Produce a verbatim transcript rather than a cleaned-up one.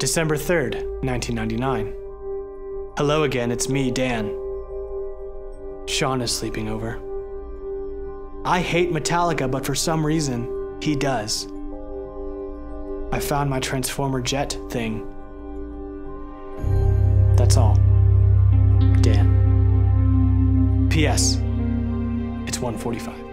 December third, nineteen ninety-nine. Hello again, it's me, Dan. Sean is sleeping over. I hate Metallica, but for some reason, he does. I found my Transformer jet thing. That's all. Dan. P S. It's one forty-five.